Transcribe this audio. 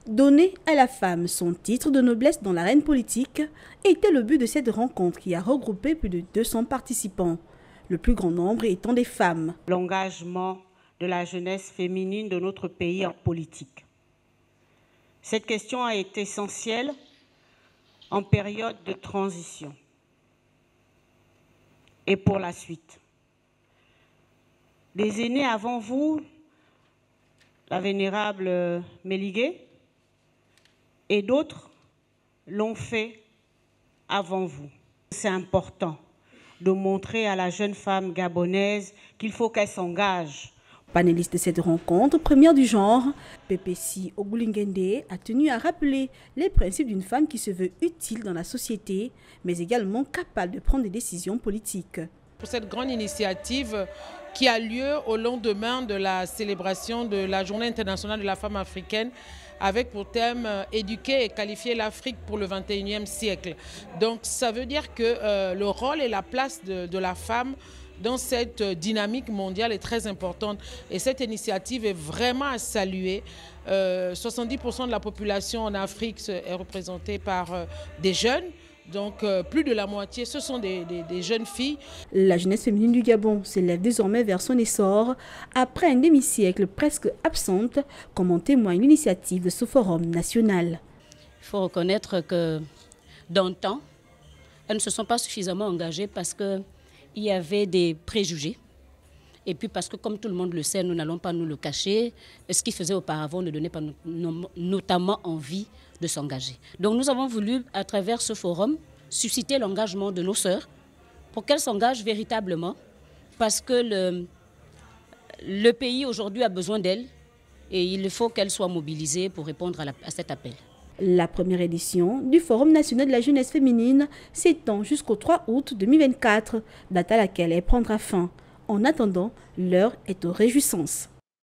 Donner à la femme son titre de noblesse dans l'arène politique était le but de cette rencontre qui a regroupé plus de 200 participants, le plus grand nombre étant des femmes. L'engagement de la jeunesse féminine de notre pays en politique. Cette question a été essentielle en période de transition et pour la suite. Les aînés avant vous, la vénérable Méligé, et d'autres l'ont fait avant vous. C'est important de montrer à la jeune femme gabonaise qu'il faut qu'elle s'engage. Panéliste de cette rencontre, première du genre, Pepesi Ogulingende a tenu à rappeler les principes d'une femme qui se veut utile dans la société, mais également capable de prendre des décisions politiques. Pour cette grande initiative qui a lieu au lendemain de la célébration de la Journée internationale de la femme africaine, avec pour thème « Éduquer et qualifier l'Afrique pour le 21e siècle ». Donc ça veut dire que le rôle et la place de la femme dans cette dynamique mondiale est très importante. Et cette initiative est vraiment à saluer. 70% de la population en Afrique est représentée par des jeunes. Donc plus de la moitié, ce sont des jeunes filles. La jeunesse féminine du Gabon s'élève désormais vers son essor après un demi-siècle presque absente, comme en témoigne l'initiative de ce forum national. Il faut reconnaître que dans le temps, elles ne se sont pas suffisamment engagées parce qu'il y avait des préjugés. Et puis parce que, comme tout le monde le sait, nous n'allons pas nous le cacher, ce qu'ils faisaient auparavant ne donnait pas notamment envie de s'engager. Donc nous avons voulu, à travers ce forum, susciter l'engagement de nos sœurs pour qu'elles s'engagent véritablement, parce que le pays aujourd'hui a besoin d'elles et il faut qu'elles soient mobilisées pour répondre à cet appel. La première édition du Forum national de la jeunesse féminine s'étend jusqu'au 3 août 2024, date à laquelle elle prendra fin. En attendant, l'heure est aux réjouissances.